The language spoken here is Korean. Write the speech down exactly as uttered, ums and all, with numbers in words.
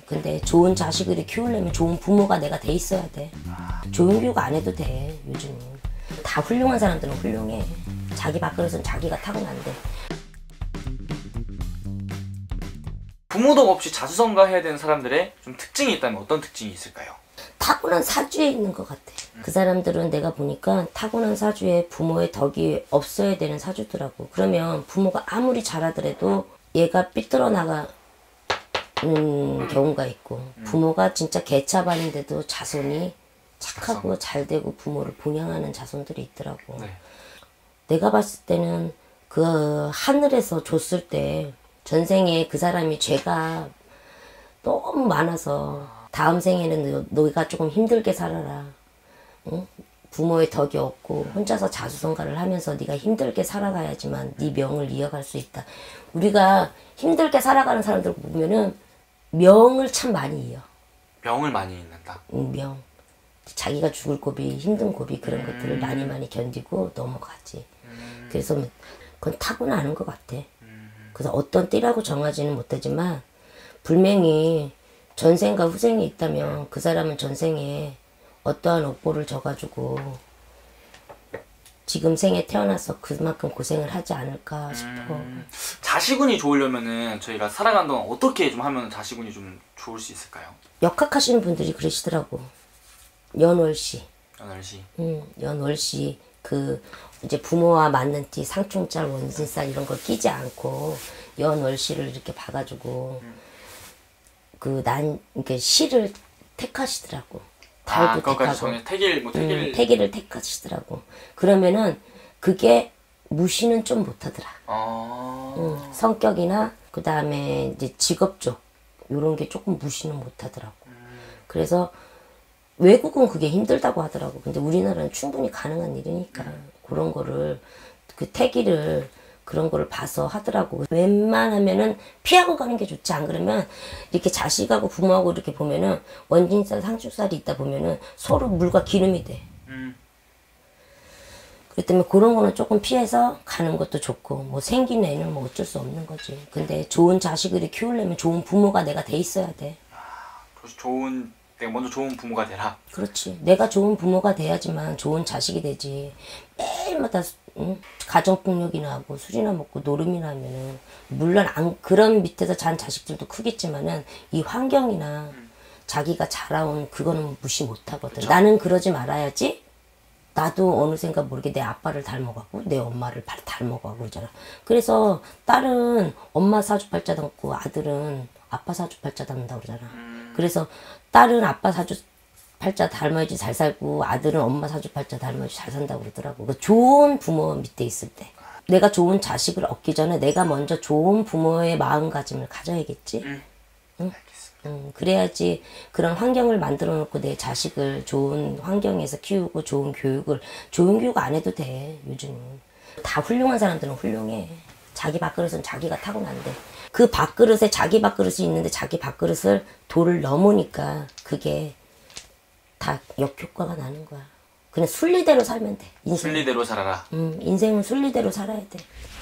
근데 좋은 자식을 키우려면 좋은 부모가 내가 돼 있어야 돼. 좋은 교육 안 해도 돼. 요즘은 다 훌륭한 사람들은 훌륭해. 자기 밥그릇은 자기가 타고난대. 부모도 없이 자수성가해야 되는 사람들의 좀 특징이 있다면 어떤 특징이 있을까요? 타고난 사주에 있는 것 같아. 그 사람들은 내가 보니까 타고난 사주에 부모의 덕이 없어야 되는 사주더라고. 그러면 부모가 아무리 잘하더라도 얘가 삐뚤어 나가는 경우가 있고, 부모가 진짜 개차반인데도 자손이 착하고 잘 되고 부모를 봉양하는 자손들이 있더라고. 네. 내가 봤을 때는 그 하늘에서 줬을 때 전생에 그 사람이 죄가 너무 많아서 다음 생에는 너, 너가 조금 힘들게 살아라. 응? 부모의 덕이 없고 혼자서 자수성가를 하면서 네가 힘들게 살아가야지만 네 명을 이어갈 수 있다. 우리가 힘들게 살아가는 사람들 보면은 명을 참 많이 이어. 명을 많이 잊는다. 응, 명. 자기가 죽을 고비, 힘든 고비 그런 음. 것들을 많이 많이 견디고 넘어가지. 음. 그래서 그건 타고나는 것 같아. 음. 그래서 어떤 띠라고 정하지는 못하지만 분명히 전생과 후생이 있다면 그 사람은 전생에 어떠한 업보를 져가지고 지금 생에 태어나서 그만큼 고생을 하지 않을까 싶어. 음, 자식운이 좋으려면은 저희가 살아가는 동안 어떻게 좀 하면 자식운이 좀 좋을 수 있을까요? 역학하시는 분들이 그러시더라고. 연월시. 연월시. 응, 연월시. 그 이제 부모와 맞는 띠, 상충살, 원진살 이런 걸 끼지 않고 연월시를 이렇게 봐가지고 음. 그 난 이렇게 시를 택하시더라고. 달도 아, 택하고 태길, 뭐 태길. 음, 태길을 택하시더라고. 그러면은 그게 무시는 좀 못하더라. 아... 음, 성격이나 그 다음에 이제 직업 쪽 요런 게 조금 무시는 못하더라고. 음. 그래서 외국은 그게 힘들다고 하더라고. 근데 우리나라는 충분히 가능한 일이니까 음. 그런 거를 그 태길을 그런 거를 봐서 하더라고. 웬만하면은 피하고 가는 게 좋지. 안 그러면 이렇게 자식하고 부모하고 이렇게 보면은 원진살, 상충살이 있다 보면은 서로 물과 기름이 돼. 음. 그렇기 때문에 그런 거는 조금 피해서 가는 것도 좋고, 뭐 생긴 애는 뭐 어쩔 수 없는 거지. 근데 좋은 자식을 키우려면 좋은 부모가 내가 돼 있어야 돼. 아, 좋은, 내가 먼저 좋은 부모가 되라. 그렇지. 내가 좋은 부모가 돼야지만 좋은 자식이 되지. 매일마다 응? 가정폭력이나 하고 술이나 먹고 노름이나 하면은 물론 안, 그런 밑에서 잔 자식들도 크겠지만은 이 환경이나 음. 자기가 자라온 그거는 무시 못하거든. 그쵸? 나는 그러지 말아야지. 나도 어느샌가 모르게 내 아빠를 닮아가고 내 엄마를 닮아가고 그러잖아. 그래서 딸은 엄마 사주팔자 닮고 아들은 아빠 사주팔자 닮는다 그러잖아. 음. 그래서 딸은 아빠 사주 팔자 닮아야지 잘 살고 아들은 엄마 사주팔자 닮아야지 잘 산다고 그러더라고. 그 좋은 부모 밑에 있을 때 내가 좋은 자식을 얻기 전에 내가 먼저 좋은 부모의 마음가짐을 가져야겠지. 응? 응? 응. 그래야지 그런 환경을 만들어 놓고 내 자식을 좋은 환경에서 키우고 좋은 교육을 좋은 교육 안 해도 돼. 요즘은 다 훌륭한 사람들은 훌륭해. 자기 밥그릇은 자기가 타고난대. 그 밥그릇에 자기 밥그릇이 있는데 자기 밥그릇을 돌을 넘으니까 그게 다 역효과가 나는 거야. 그냥 순리대로 살면 돼. 인생. 순리대로 살아라. 음, 인생은 순리대로 살아야 돼.